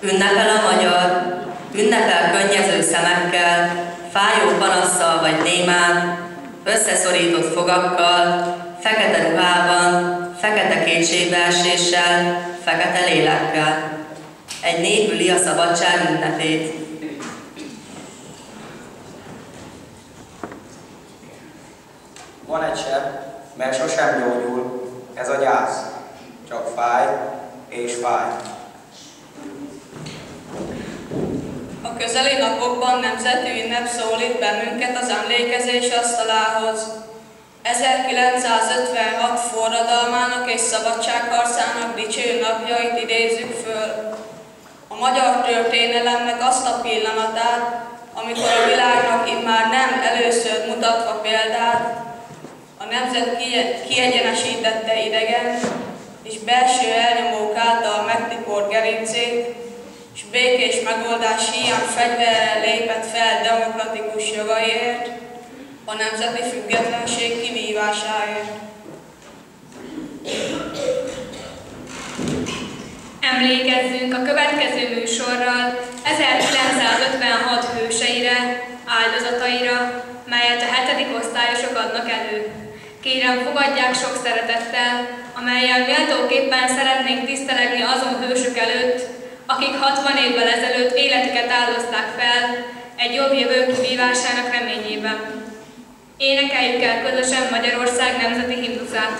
Ünnepel a magyar, ünnepel könnyező szemekkel, fájó panasszal vagy némán, összeszorított fogakkal, fekete ruhában, fekete kétségbeeséssel, fekete lélekkel. Egy nép üli a szabadság ünnepét. Van egy seb, mely sosem gyógyul, ez a gyász. Csak fáj és fáj. A közeli napokban nemzeti ünnep szólít bennünket az emlékezés asztalához. 1956 forradalmának és szabadságharcának dicső napjait idézzük föl. A magyar történelemnek azt a pillanatát, amikor a világnak immár nem először mutatva példát, a nemzet kiegyenesítette idegen és belső elnyomók által megtiport gerincét, és békés megoldás hiány fegyverrel lépett fel demokratikus jogaiért, a nemzeti függetlenség kivívásáért. Emlékezzünk a következő műsorral 1956 hőseire, áldozataira, melyet a 7. osztályosok adnak elő. Kérem, fogadják sok szeretettel, amellyel méltóképpen szeretnénk tisztelegni azon hősök előtt, akik 60 évvel ezelőtt életüket áldozták fel egy jobb jövő kivívásának reményében. Énekeljük el közösen Magyarország nemzeti himnuszát.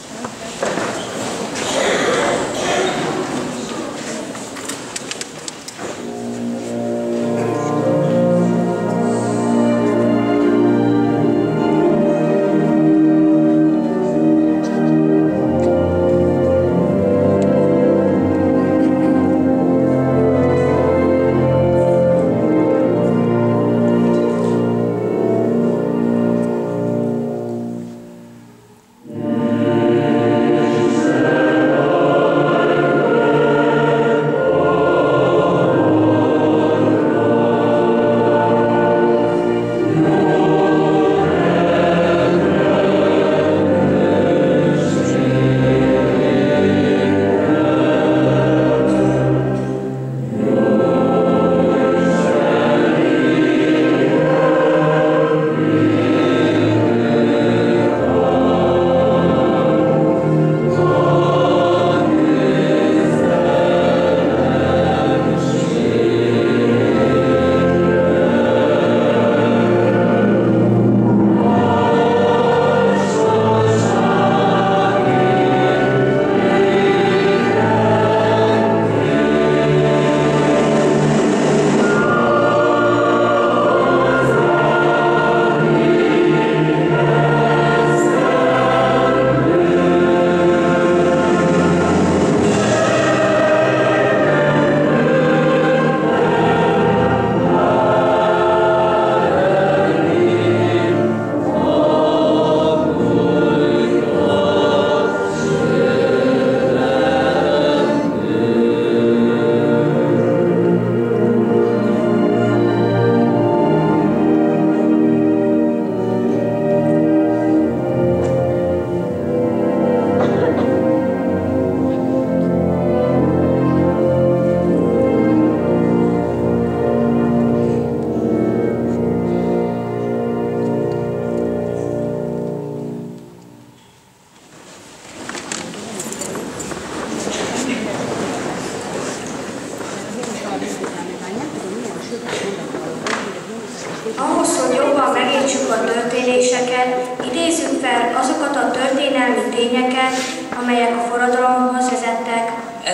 Ahhoz, hogy jobban megértsük a történéseket, idézzük fel azokat a történelmi tényeket, amelyek a forradalomhoz vezettek.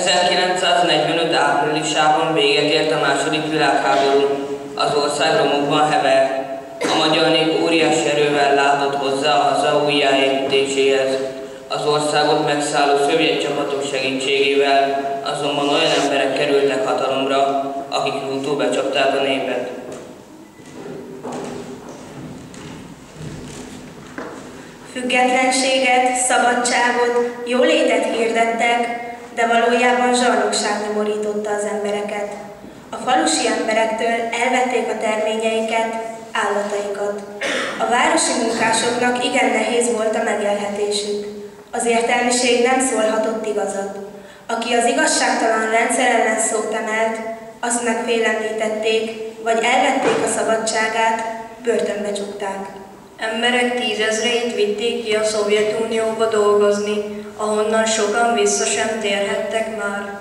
1945. áprilisában véget ért a II. Világháború. Az ország romokban hevert. A magyar nép óriási erővel látott hozzá a haza újjáépítéséhez. Az országot megszálló szovjet csapatok segítségével azonban olyan emberek kerültek hatalomra, akik rútul becsapták a népet. Függetlenséget, szabadságot, jólétet hirdettek, de valójában zsarnokság borította az embereket. A falusi emberektől elvették a terményeiket, állataikat. A városi munkásoknak igen nehéz volt a megélhetésük. Az értelmiség nem szólhatott igazat. Aki az igazságtalan rendszer ellen szót emelt, azt megfélemlítették, vagy elvették a szabadságát, börtönbe csukták. Emberek 10 000-eit vitték ki a Szovjetunióba dolgozni, ahonnan sokan vissza sem térhettek már.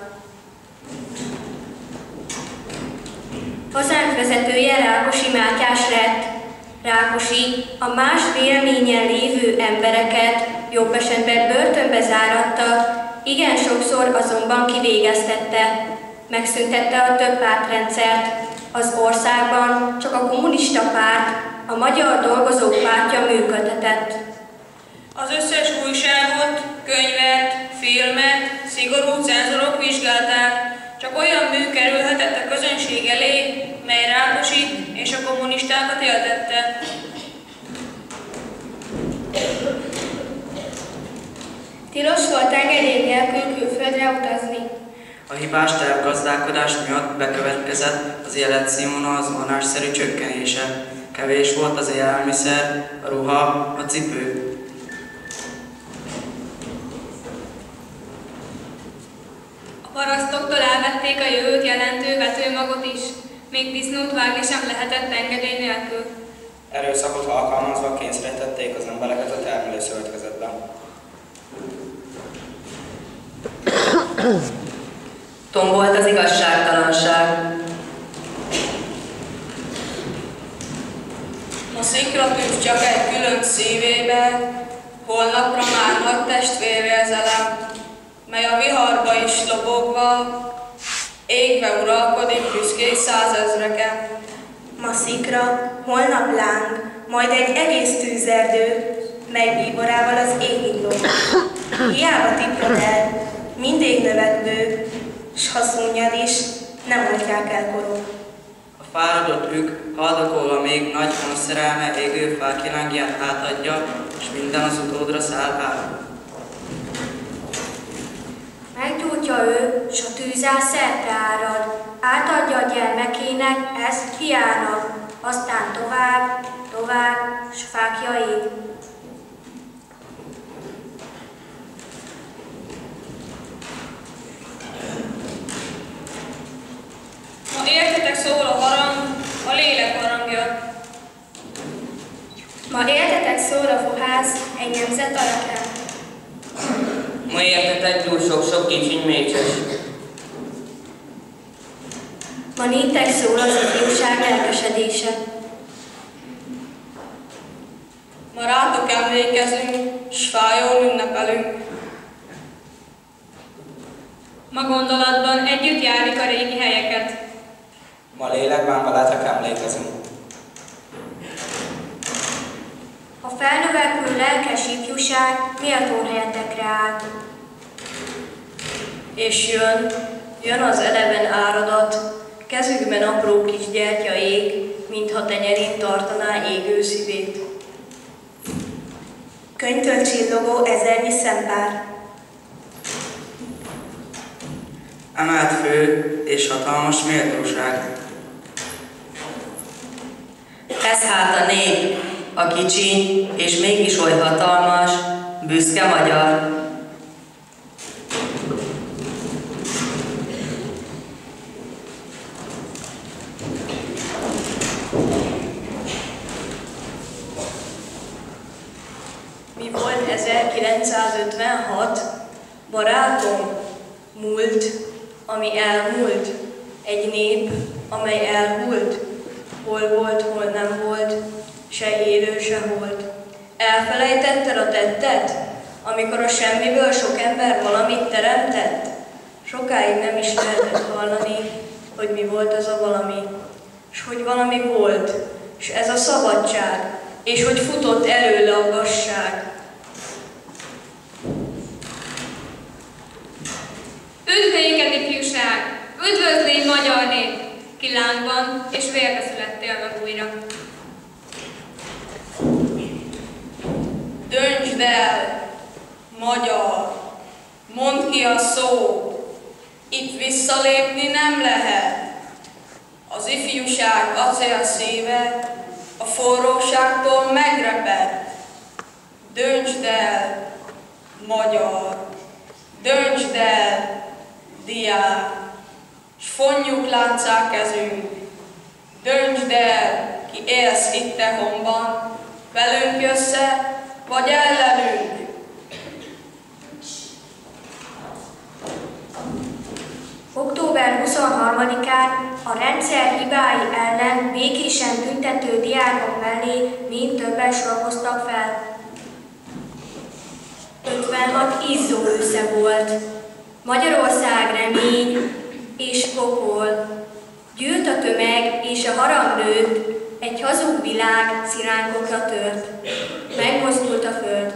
Hazánk vezetője Rákosi Mátyás lett. Rákosi a más véleményen lévő embereket jobb esetben börtönbe záratta, igen sokszor azonban kivégeztette. Megszüntette a többpártrendszert. Az országban csak a kommunista párt, a Magyar Dolgozók Pártja működtetett. Az összes újságot, könyvet, filmet szigorú cenzorok vizsgálták, csak olyan mű kerülhetett a közönség elé, mely Rákosit és a kommunistákat éltette. Tilos volt engedély nélkül külföldre utazni. A hibás tervgazdálkodás miatt bekövetkezett az életszínvonal zuhanásszerű csökkenése. Kevés volt az élelmiszer, a ruha, a cipő. A parasztoktól elvették a jövőt jelentő vetőmagot is, még disznót vágni sem lehetett engedély nélkül. Erőszakot alkalmazva kényszerítették az embereket a termelőszövetkezetben. Tombolt az igazságtalanság. A sziklatűz csak egy külön szívébe, holnapra már nagy testvérérzelem, mely a viharba is lobogva, égve uralkodik büszkék 100 000-eken. Ma szikra, holnap láng, majd egy egész tűzerdő, mely bíborával az égig lóg. Hiába tiprod el, mindig növekvő, s ha szúnyad is, nem oltják el korok. A fáradott ük haldokolva még nagy szerelme égő fák kilángját átadja, és minden az utódra száll át. Meggyújtja ő, s a tűzzel szerte árad, átadja a gyermekének, ezt fiának, aztán tovább, tovább, s fákja ég. Ma értetek szól a harang, a lélek harangja. Ma értetek szól a fohász, egy nemzet alakán. Ma értetek túl sok kicsiny mécses. Ma néktek szól az ifjúság lelkesedése. Ma rátok emlékezünk, s fájól ünnepelünk. Ma gondolatban együtt járjuk a régi helyeket. Ma lélekben veletek emlékezünk. A felnövekvő lelkes ifjúság méltó helyetekre áll. És jön az eleven áradat, kezükben apró kis gyertya ég, mintha tenyerén tartaná égő szívét. Könyvtől csillogó ezernyi szempár. Emelt fő és hatalmas méltóság. Ez hát a nép, a kicsi és mégis oly hatalmas, büszke magyar. Mi volt 1956? Barátom, múlt, ami elmúlt. Egy nép, amely elhult. Hol volt, hol nem volt, se élő, se holt. Elfelejtetted a tettet, amikor a semmiből sok ember valamit teremtett? Sokáig nem is lehetett hallani, hogy mi volt ez a valami, s hogy valami volt, s ez a szabadság, és hogy futott előle a gazság. Üdvnéked, ifjúság! Üdvözlégy, magyar nép! Ki lángban és vérbe születtél meg újra. Döntsd el, magyar, mondd ki a szót, itt visszalépni nem lehet. Az ifjúság acél szíve a forróságtól megreped. Döntsd el, magyar, döntsd el, diák, s fonjuk láncá kezünk. Döntsd el, ki élsz itt tehomban, velünk jössze, vagy ellenünk. Október 23-án a rendszer hibái ellen békésen tüntető diákok mellé mind többen sorakoztak fel. 56 izzó ősze volt. Magyarország remény és pokol. Gyűlt a tömeg és a harang nőtt, egy hazug világ szilánkokra tört. Megmozdult a föld.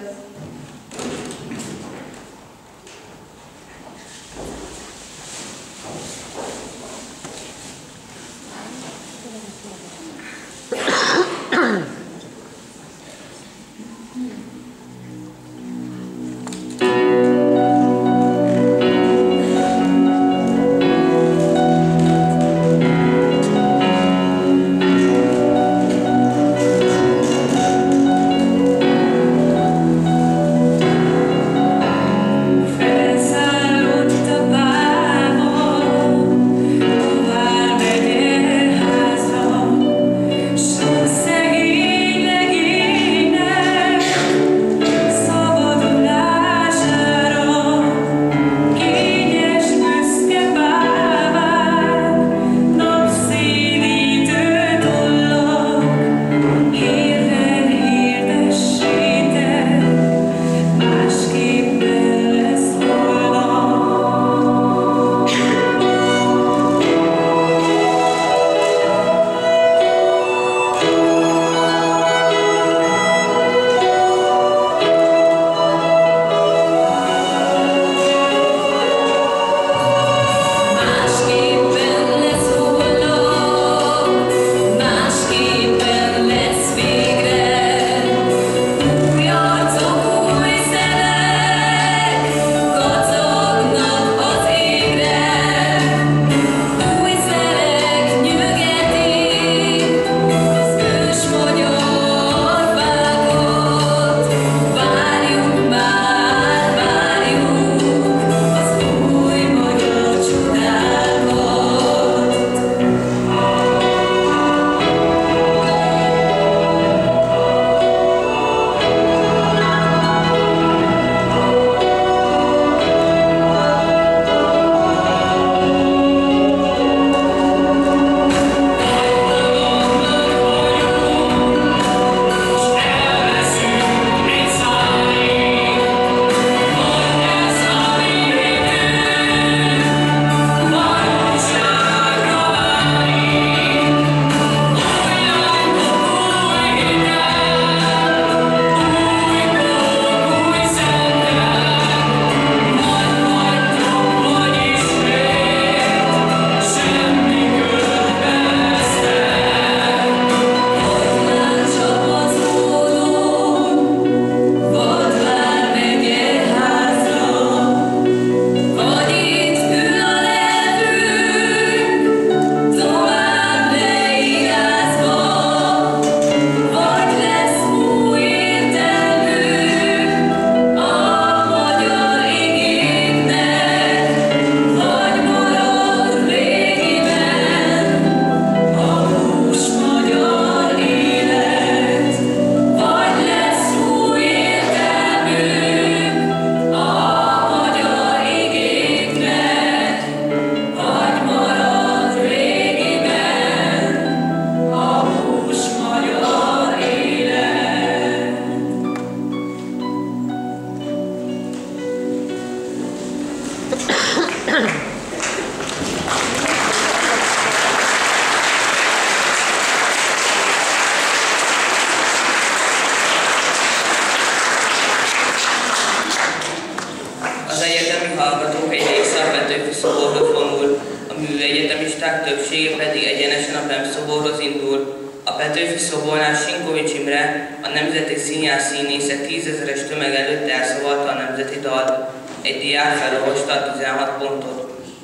Műegyetemisták többsége pedig egyenesen a PEM szoborhoz indul. A Petőfi szobornál Sinkovics Imre, a nemzeti színjász színésze 10 000-es tömeg előtt elszavalta a nemzeti dalt. Egy diák felolvasta a 16 pontot.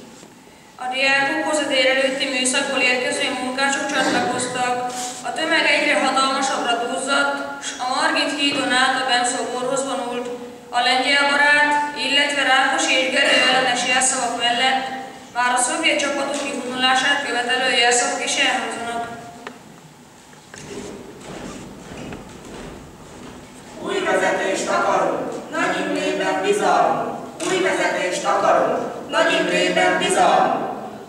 A diákokhoz a délelőtti műszakból érkező munkások csatlakoztak. A tömeg egyre hatalmasabbra duzzadt, s a Margit hídon át a PEM szoborhoz vonult. A lengyel barát, illetve Rákosi és Gerő ellenes jelszavak mellett Már a szovjet csapatok kivonulását követelő jelszavak is elhangzanak. Új vezetést akarunk, Nagy Imrében bizalmunk! Új vezetést akarunk, Nagy Imrében bizalmunk!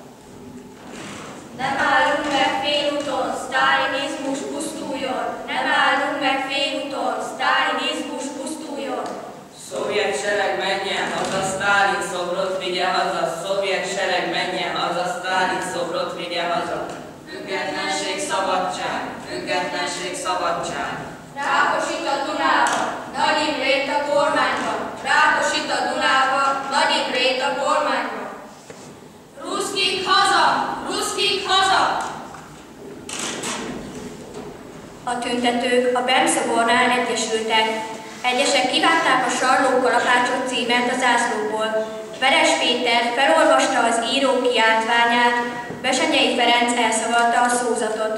Nem állunk meg félúton, sztálinizmus pusztuljon! Nem állunk meg félúton, sztálinizmus pusztuljon! Szovjet sereg menjen haza, Sztálin szobrot vigye haza, szovjet sereg menjen haza, Sztálin szobrot vigye haza. Függetlenség, szabadság, függetlenség, szabadság. Rákosít a Dunába, Nagy Imrét a kormányba! Rákosít a Dunába, Nagy Imrét a kormányba! Ruszkik haza! Ruszkik haza! A tüntetők a Bem-szobornál egyesültek. Egyesek kivágták a Sarló kalapácsot címert a zászlóból. Veres Péter felolvasta az író kiáltványát, Besenyei Ferenc elszavalta a szózatot.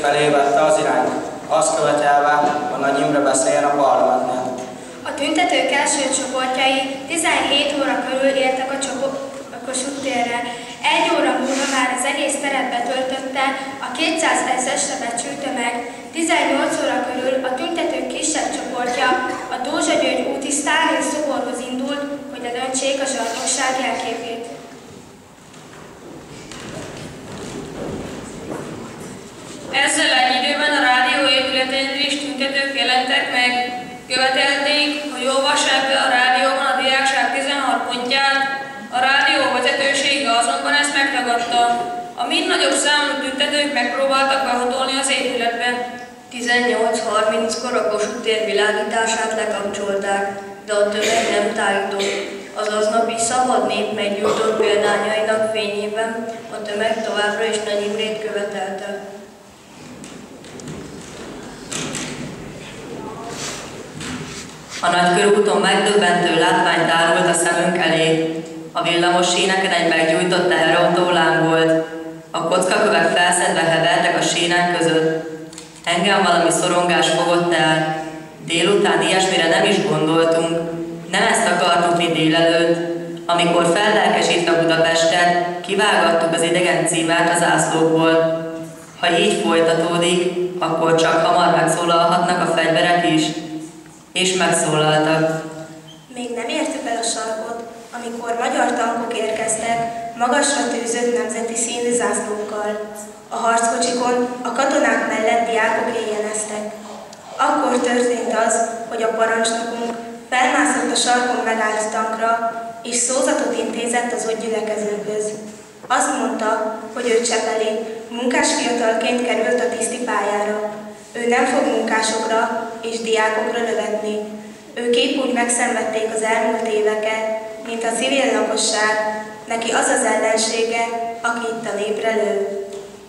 felé vette az irányt, azt követelve, hogy Nagy Imre beszéljen a parlamentnél. A tüntetők első csoportjai 17 óra körül értek a Kossuth térre. 1 óra múlva már az egész teret betöltötte a 200 000-esre becsült tömeg. 18 óra körül a tüntetők kisebb csoportja a Dózsa György úti Sztálin szoborhoz indult, hogy ledöntsék a zsarnokság jelképét. Ezzel egy időben a rádió épületén is tüntetők jelentek meg. Követelték, hogy olvassák be a rádióban a diákság 16 pontját, a rádió vezetősége azonban ezt megtagadta. A mind nagyobb számú tüntetők megpróbáltak behatolni az épületbe. 18:30-kor a Kossuth tér világítását lekapcsolták, de a tömeg nem tájtott. Az aznapi Szabad Nép meggyújtott példányainak fényében a tömeg továbbra is Nagy Imrét követelte. A Nagykörúton megdöbbentő látvány tárult a szemünk elé. A villamos síneken egy meggyújtott teherautó lángolt. A kockakövek felszedve hevertek a sínen között. Engem valami szorongás fogott el. Délután ilyesmire nem is gondoltunk. Nem ezt akartuk mi délelőtt. Amikor fellelkesítve Budapestet, kivágattuk az idegen címert az zászlókból. Ha így folytatódik, akkor csak hamar megszólalhatnak a fegyverek is. És megszólaltak. Még nem értük el a sarkot, amikor magyar tankok érkeztek, magasra tűzött nemzeti színű zászlókkal. A harckocsikon a katonák mellett diákok éjjeneztek. Akkor történt az, hogy a parancsnokunk felmászott a sarkon megállt tankra, és szózatot intézett az ott gyülekezőkhöz. Azt mondta, hogy ő Csepeli, munkásfiatalként került a tiszti pályára. Ő nem fog munkásokra és diákokra lövetni. Ők épp úgy megszenvedték az elmúlt éveket, mint a civil lakosság. Neki az az ellensége, aki itt a népre lő.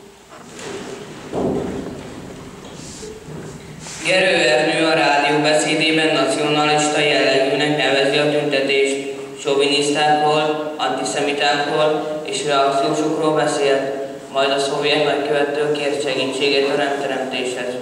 Gerő Ernő a rádió beszédében nacionalista jellegűnek nevezi a tüntetést. Sovinisztákról, antiszemitákról és reakciósokról beszélt, majd a szovjet nagykövettől kért segítséget a rendteremtéshez.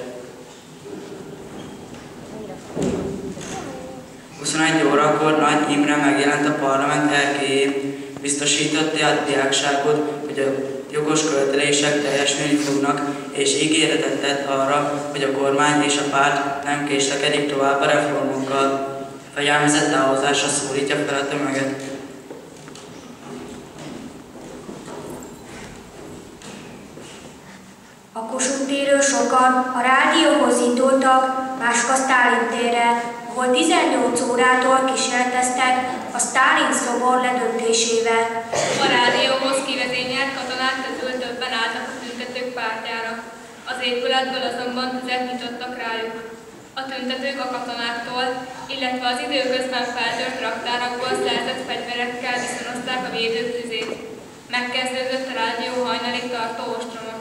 21 órakor Nagy Imre megjelent a parlament erkélyén. Biztosította a diákságot, hogy a jogos követelések teljesülni fognak, és ígéretet tett arra, hogy a kormány és a párt nem késlekedik tovább a reformokkal. Fegyelmezett távozásra szólítja fel a tömeget. A Kossuth térről sokan a rádióhoz indultak, máskor a Sztálin térre, ahol 18 órától kísérleteztek a Sztálin szobor ledöntésével. A rádióhoz kivezényelt katonák közül többen álltak a tüntetők pártjára. Az épületből azonban tüzet nyitottak rájuk. A tüntetők a katonáktól, illetve az időközben feltört raktárakból szerzett fegyverekkel viszonozták a védők tüzét. Megkezdődött a rádió hajnalig tartó ostroma.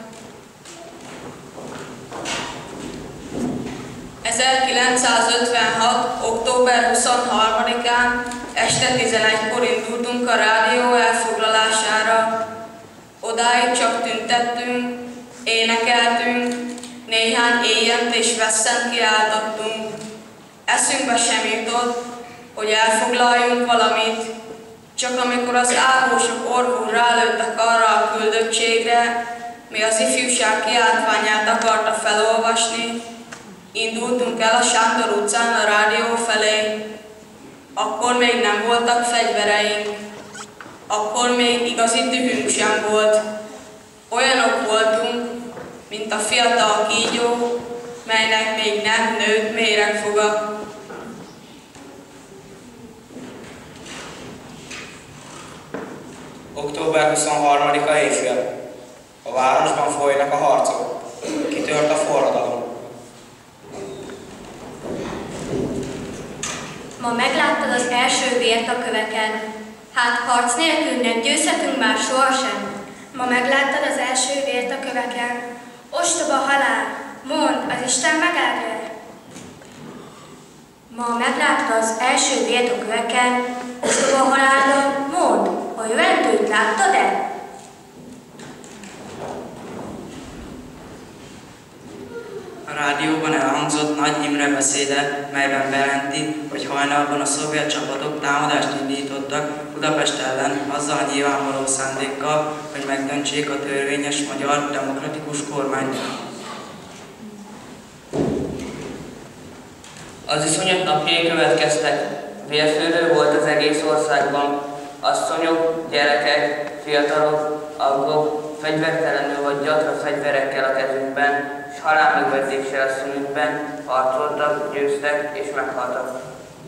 1956. október 23-án este 11-kor indultunk a rádió elfoglalására. Odáig csak tüntettünk, énekeltünk, néhány éjjent és vesszent kiáltottunk. Eszünkbe sem jutott, hogy elfoglaljunk valamit, csak amikor az áhósok orvul rálőttek arra a küldöttségre, mi az ifjúság kiáltványát akarta felolvasni, indultunk el a Sándor utcán a rádió felé. Akkor még nem voltak fegyvereink. Akkor még igazi dühünk sem volt. Olyanok voltunk, mint a fiatal kígyó, melynek még nem nőtt méregfoga. Október 23-a éjfél. A városban folynak a harcok. Kitört a forradalom. Ma megláttad az első vért a köveken. Hát harc nélkül nem győzhetünk már sohasem. Ma megláttad az első vért a köveken. Ostoba halál, mondd, az Isten megáldja. Ma megláttad az első vért a köveken. Ostoba halálra, mondd, a jövendőt láttad-e? rádióban elhangzott Nagy Imre beszéde, melyben bejelenti, hogy hajnalban a szovjet csapatok támadást indítottak Budapest ellen azzal nyilvánvaló szándékkal, hogy megdöntsék a törvényes magyar demokratikus kormányt. Az iszonyat napjai következtek. Vérfürdő volt az egész országban. Asszonyok, gyerekek, fiatalok, aggok, fegyvertelenül vagy gyatra fegyverekkel a kezükben, és halálművetéssel a szünükben harcoltak, győztek és meghaltak.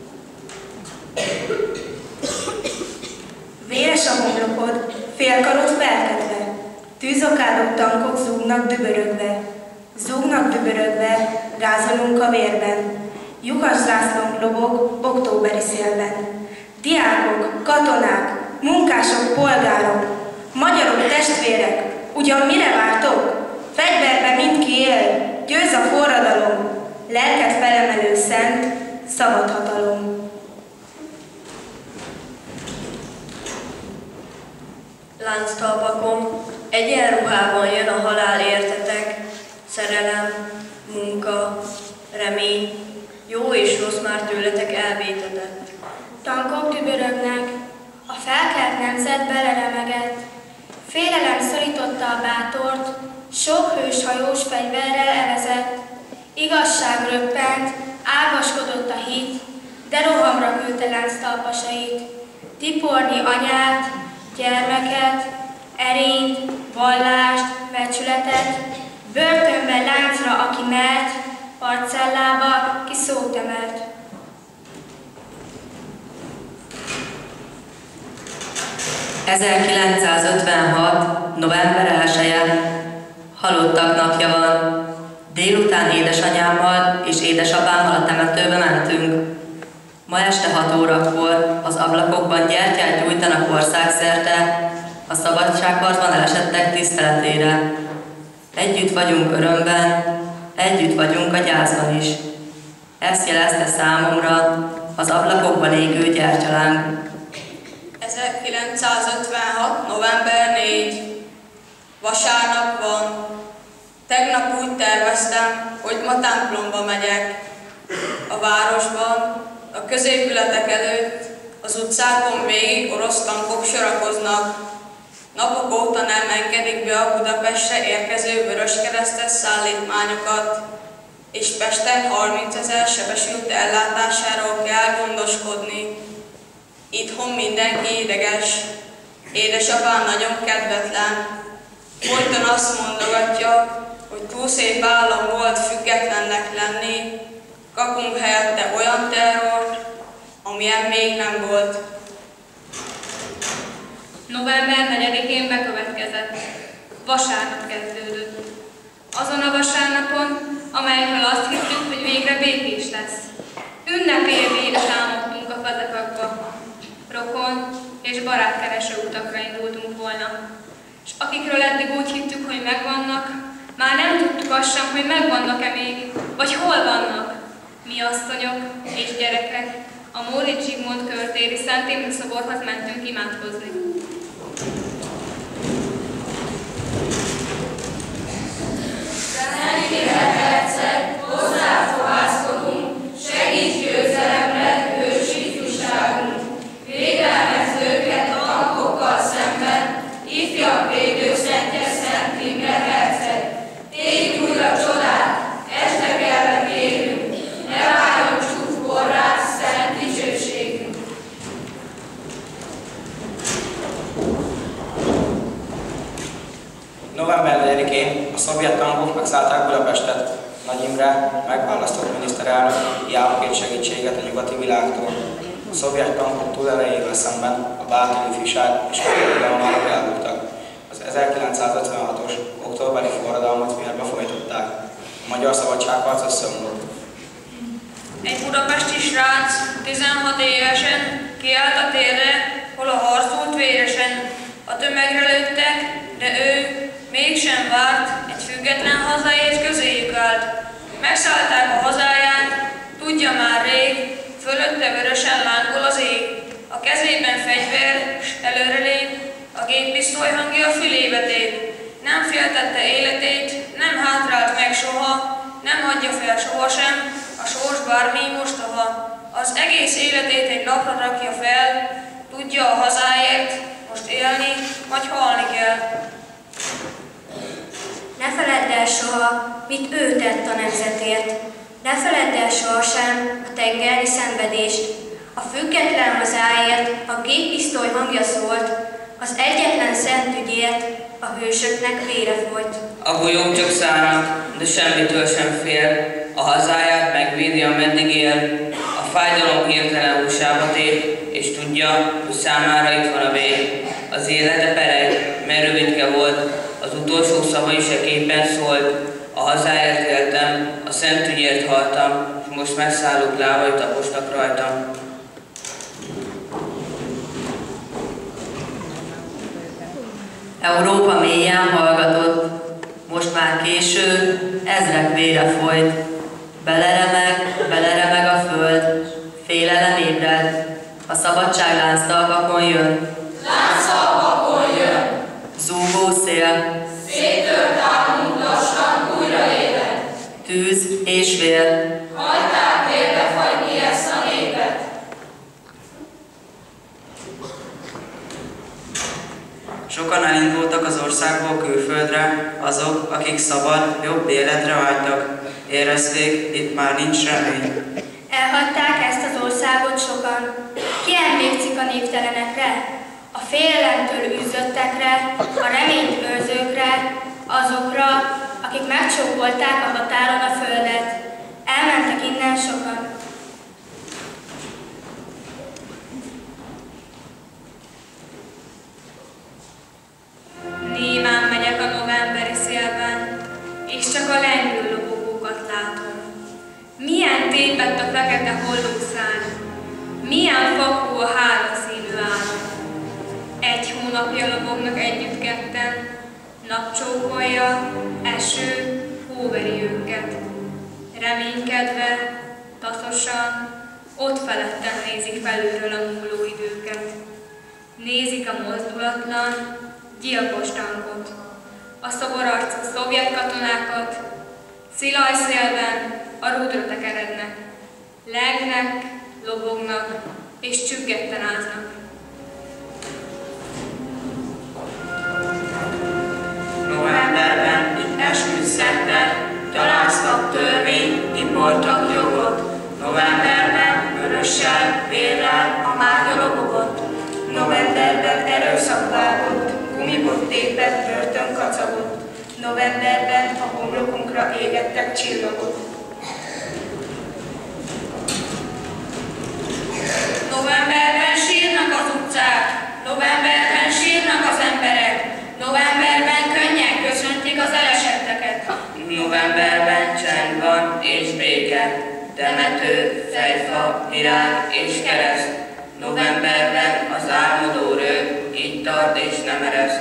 Véres a homlokod, félkarod felkedve, tűzokádok tankok zúgnak dübörögve. Zúgnak dübörögve, gázolunk a vérben. Lyukas zászlónk lobog októberi szélben. Diákok, katonák, munkások, polgárok, magyarok, testvérek, ugyan mire vártok? Fegyverbe mindki él, győz a forradalom, lelket felemelő szent, szabad hatalom. Lánctalpakon, egyenruhában jön a halál értetek, szerelem, munka, remény, jó és rossz már tőletek elvétetett. Tankok dübörögnek, a felkelt nemzet beleremegett, félelem szorította a bátort, sok hős hajós fegyverrel evezett, igazság röppent, ágaskodott a hit, de rohamra küldte lánctalpasait, tiporni anyát, gyermeket, erényt, vallást, becsületet, börtönben láncra, aki mert, parcellába, ki szót emelt. ...1956. november 1-e, halottak napja van. Délután édesanyámmal és édesapámmal a temetőbe mentünk. Ma este 6 órakor az ablakokban gyertyát gyújtanak országszerte a szabadságharcban elesettek tiszteletére. Együtt vagyunk örömben, együtt vagyunk a gyászban is. Ezt jelezte számomra az ablakokban égő gyertyaláng. 1956. november 4. Vasárnap van. Tegnap úgy terveztem, hogy ma templomba megyek. A városban, a középületek előtt, az utcákon végig orosz tankok sorakoznak. Napok óta nem engedik be a Budapestre érkező vöröskeresztes szállítmányokat, és Pesten 30 000 sebesült ellátásáról kell gondoskodni. Itthon mindenki ideges. Édesapám nagyon kedvetlen. Folyton azt mondogatja, hogy túl szép álom volt függetlennek lenni, kapunk helyette olyan terrort, amilyen még nem volt. November 4-én bekövetkezett. Vasárnap kezdődött. Azon a vasárnapon, amelyről azt hittük, hogy végre békés lesz. Ünnepélvére támadtunk a fazekakba. Rokon és barátkereső utakra indultunk volna. És akikről eddig úgy hittük, hogy megvannak, már nem tudtuk azt sem, hogy megvannak-e még, vagy hol vannak. Mi asszonyok és gyerekek a Móricz Zsigmond körtéri Szent Imre szoborhoz mentünk imádkozni. Szent Imre herceg, hozzád fohászkodunk, segíts győzelemre, hős ifjúságunk. Védelmezd őket a tankokkal szemben, ifjabb védőszentje Szent Imre herceg. Tégy újra csodát, esdekelve kérünk, ne váljon csúfkorrá szent dicsőségünk. November 4-én a szovjet tankok megszállták Budapestet. Nagy Imre megválasztott miniszterelnök hiába kért segítséget a nyugati világtól. A szovjet tankok túlerejével szemben a bátor ifjúság és a forradalomárok elbuktak. Az 1956-os októberi forradalmat vérbe folytatták. A magyar szabadságharc összeomlott. Egy budapesti srác 16 évesen kiállt a térre, hol a harcolt véresen. A tömegre lőttek, de ő mégsem várt, egy független hazáért közéjük állt. Megszállták a hazáját, tudja már rég, fölötte vörösen lángol az ég. A kezében fegyver, s előrelép, a géppisztoly hangja a fülébe tép. Nem féltette életét, nem hátrált meg soha, nem hagyja fel sohasem, a sors bármi mostoha. Az egész életét egy napra rakja fel, tudja a hazáért, most élni, vagy halni kell. Ne feledd el soha, mit ő tett a nemzetért. Ne feledd el sohasem a tengeri szenvedést. A független hazáért a géppisztoly hangja szólt, az egyetlen szent ügyért a hősöknek vére folyt. A golyók csak szállnak, de semmitől sem fél. A hazáját megvédi, ameddig él. A fájdalom hirtelen húsába tér, és tudja, hogy számára itt van a vég. Az élete pereg, mert rövidke volt, az utolsó szavai se képen szólt. A hazáért éltem, a szent ügyért haltam, és most megszállók lábai taposnak rajtam. Európa mélyen hallgatott, most már késő, ezrek vére folyt. Beleremeg a föld, félelem ébred, a szabadság lánctalpakon jön. Lánctalpakon jön! Zúgó szél, Széttört álmunk lassan újraébred. tűz és vér, Hagyták vérbe fagyni ezt a népet. Sokan elindultak az országból külföldre, azok, akik szabad, jobb életre vágytak. Érezték, itt már nincs remény. Elhagyták ezt az országot sokan. Ki emlékszik a névtelenekre? A félelemtől űzöttekre, a reményt őrzőkre, azokra, akik megcsókolták a határon a földet. Elmentek innen sokan. Némán megyek a novemberi szélben, és csak a lengő lobogókat látom. Milyen tépett a fekete hollószárny, milyen fakó a háromszínű álom. Egy hónapja lobognak együtt ketten, napcsókolja, eső, hóveri őket. Reménykedve, taszosan, ott felettem nézik felülről a múló időket. Nézik a mozdulatlan, gyilkos tankot, a szoborarcú szovjet katonákat, szilajszélben a rúdra tekerednek, lengnek, lobognak és csüggetten áznak. Novemberben itt esküdszettek, gyaláztak törvényt, importak jogot. Novemberben vörössel, vérrel a márga lobogott. Novemberben erőszak vágott, gumibot tépett, börtön kacagott. Novemberben a homlokunkra égettek csillagot. Novemberben sírnak az utcák, novemberben sírnak az emberek, novemberben könnyen köszöntik az elesetteket. Novemberben csend van és béke, temető, fejfa, virág és kereszt. Novemberben az álmodó rő így tart és nem ereszt.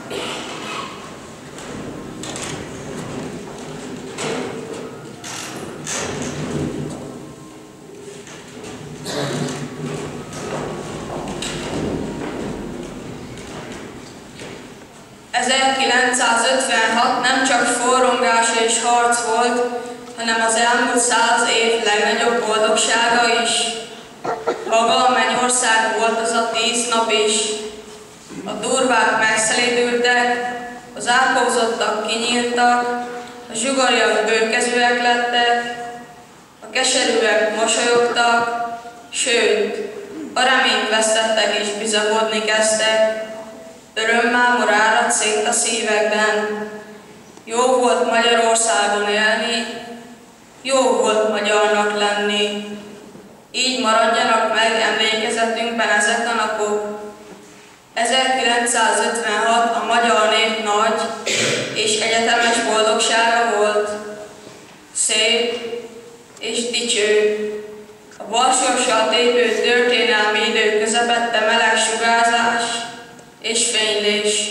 ...1956 nem csak forrongás és harc volt, hanem az elmúlt 100 év legnagyobb boldogsága is. Maga a mennyország volt az a 10 nap is. A durvák megszelídültek, az ápolzottak kinyíltak, a zsugorjak bőkezőek lettek, a keserűek mosolyogtak, sőt, a reményt vesztettek és bizakodni kezdtek. Örömmámor áradt szét a szívekben. Jó volt Magyarországon élni, jó volt magyarnak lenni. Így maradjanak meg emlékezetünkben ezek a napok. 1956 a magyar nép nagy és egyetemes boldogsága volt. Szép és dicső. A balsorssal tépő történelmi idő közepette meleg sugárzás és fénylés.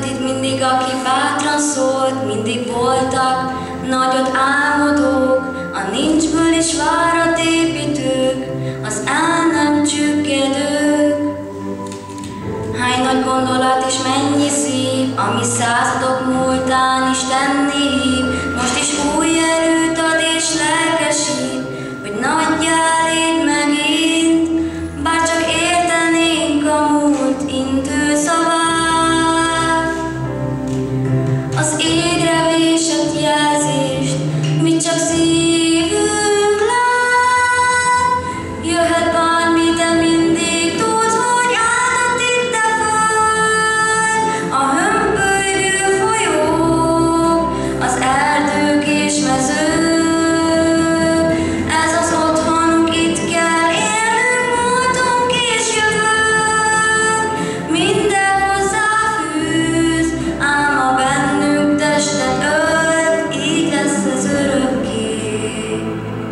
itt mindig, aki bátran szólt, mindig voltak nagyot álmodók, a nincsből is várat építők, az el nem csüggedők. Hány nagy gondolat és mennyi szív, ami századok múltán Istenni hív, most is új erőt ad és lelkesít, hogy nagyjá légy megint, bár csak értenénk a múlt intő szavát. Az égre vésett jelzést, mit csak szívünk lát, jöhet bármi, de mindig tudsz, hogy áldott itt a föld, a hömpölygő folyók, az erdők és mezők. Ez az otthonunk, itt kell élnünk, múltunk és jövőnk, minden hozzáfűz, ám a bennünk testet ölt, így lesz ez örökké.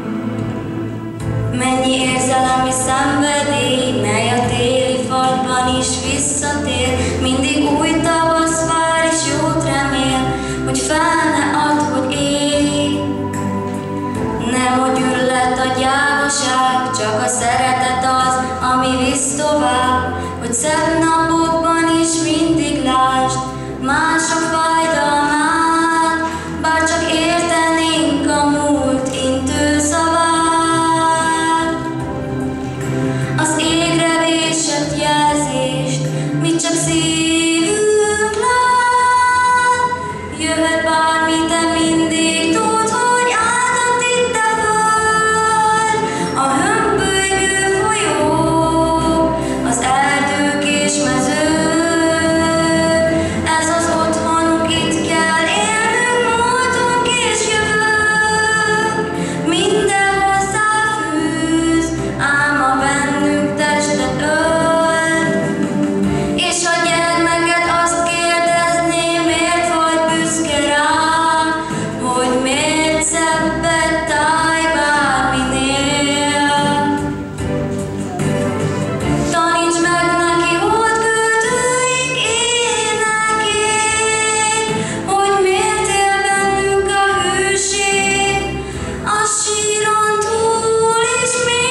Mennyi érzelem és szenvedély, mely a téli fagyban is visszatér, mindig új tavasz vár és jót remél, hogy fel ne add, hogy élj. Nem a gyűlölet a gyávaság, csak a szeretet az, ami visz tovább, hogy szebb napokban is mindig lásd mások fájdalmát, bár csak értenénk a múlt intő szavát. Az égre vésett jelzést, mit csak szívünk lát, jöhet bármi, de mindig tudsz, hogy áldott itt a föld, a hömpölygő folyók, az erdők és mezők. Ez az otthonunk, itt kell élnünk, múltunk és jövőnk, minden hozzáfűz, ám a bennünk testet ölt. És a gyermeket azt kérdezné, miért vagy büszke rám, hogy miért szebbet állj bárminél. Taníts meg neki hódköltőink énekét, hogy miért él bennünk a hűség, a síron túl is még.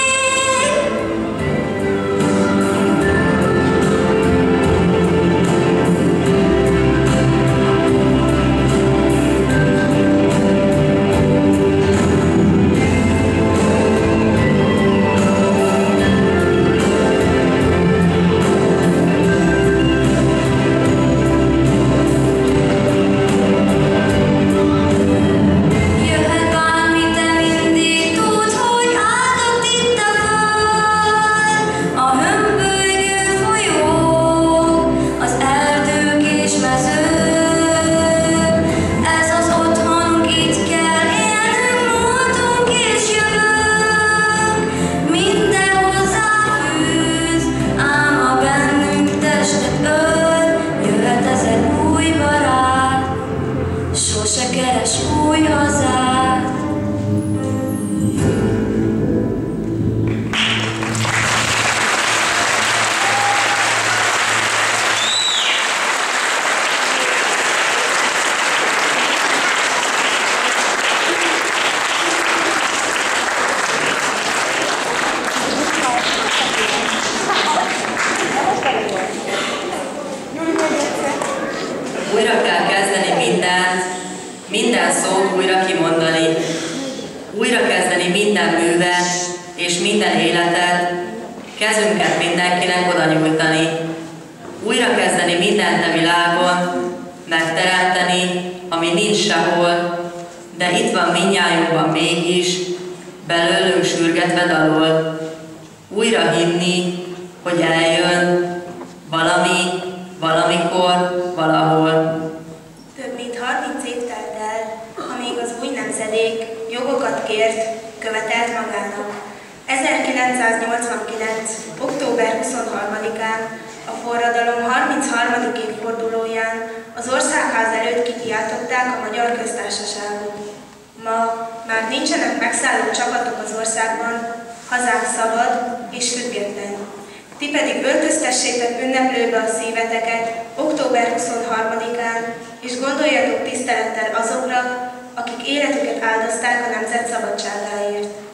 Jöhet bármi, de mindig tudsz, hogy áldott itt a föld, a hömpölygő folyók, az erdők és mezők. Ez az otthonunk, itt kell élnünk, múltunk és jövőnk, minden hozzáfűz, ám a bennünk testet ölt, jöhet ezer új barát, sose keres új hazát. Újra kell kezdeni mindent, minden szót újra kimondani. Újra kezdeni minden művet és minden életet, kezünket mindenkinek oda nyújtani. Újra kezdeni mindent a világon, megteremteni, ami nincs sehol, de itt van mindnyájunkban mégis, belőlünk sürgetve dalol. Újra hinni, hogy eljön valami, valamikor, valahol. Több mint 30 év telt el, amíg az új nemzedék jogokat kért, követelt magának. 1989. október 23-án, a forradalom 33. évfordulóján az Országház előtt kikiáltották a Magyar Köztársaságot. Ma már nincsenek megszálló csapatok az országban, hazánk szabad és független. Ti pedig öltöztessétek ünneplőbe a szíveteket október 23-án, és gondoljatok tisztelettel azokra, akik életüket áldozták a nemzet szabadságáért.